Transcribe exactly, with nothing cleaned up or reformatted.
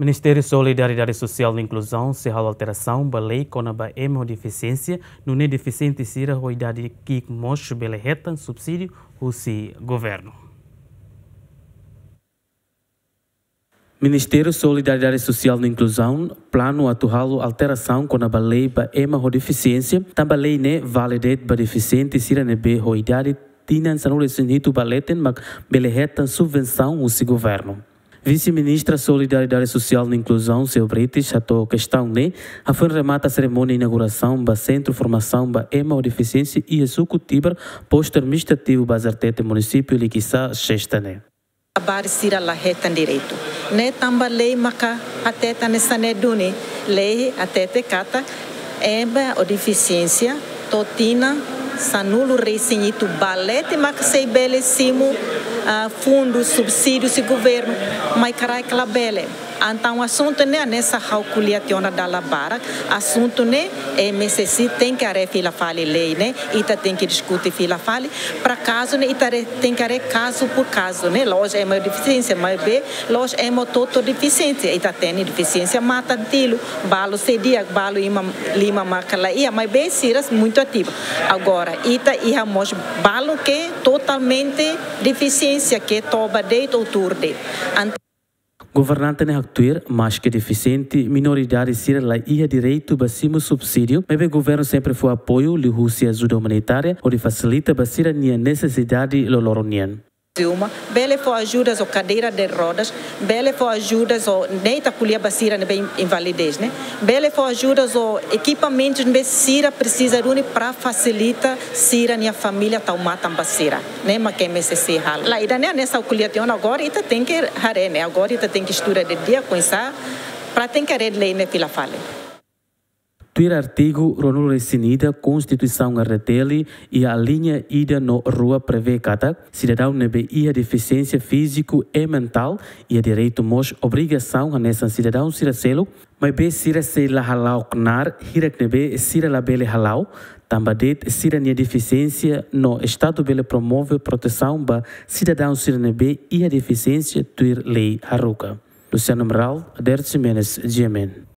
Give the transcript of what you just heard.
Ministério Solidariedade Social e Inclusão se hal alteração ba lei com a ba deficiência no ne deficiente sira a idade que mostra bela reta subsídio o se governo. Ministério Solidariedade Social e Inclusão plano atual alteração com a lei ba ema deficiência também lei ne validade ba deficiente sira ne be a idade tinan sanure sinito baleten mag bela reta subvenção o se governo. Vice-ministra Solidariedade Social e Inclusão, seu British, a questão né, a foi remata a cerimônia de inauguração do Centro de Formação da E M A ou Deficiência e Executivo, posto administrativo Bazartete, município de Liquiçá, sexta né. A barra la reta direito. Ne tamba lei maka ateta nessa ne dune, lei atete kata, E M A ou Deficiência, totina, sanulo resinito balete, mas sei bele simo uh, fundos, subsídios e governo, mas carai que la bele. Então o assunto né nessa calculação da labara, assunto né é necessário tem que arre fila fale lei né, ita tem que discutir fila fale, para caso né ita tem que arre caso por caso né, loja é uma deficiência, mas b loja é uma total deficiência, ita tem deficiência mata dilo, balo cedia, balo ima lima macala ia, mas b siras muito ativo. Agora ita ia mos balo que totalmente deficiência que toba deito ou tur de. Governante ne actuar, mas que deficiente, minoridade sira lá ia direito bacimo subsídio, mas o governo sempre foi apoio, lhe Rússia ajuda humanitária, ou de facilita bacira nia necessidade loloronian. Uma, bele foi ajudas ou cadeira de rodas, bele foi ajudas ou neita colher bacira ne bem invalidez, né? Bele foi ajudas ou equipamentos ne sira precisa de para facilita sira nia família tau matam bacira, né? Mas que me se hal. Lá ida né nessa colher agora ita tem que hare, né? Agora ita tem que estudar de dia com essa para tem que red lei ne pila fale. Tuir artigo Ronul Resinida, Constituição Arreteli e a linha ida no rua prevê cada cidadão nebe ia deficiência físico e mental e a direito mos obrigação a nessa cidadão siracelo, mas be sira se la halau knar hirak nebe sira la bele halau, tambadet sira nia deficiência no estado bele promove proteção ba cidadão sira nebe ia deficiência tuir lei haruka. Luciano Meral, Adertz Jimenez, G M N.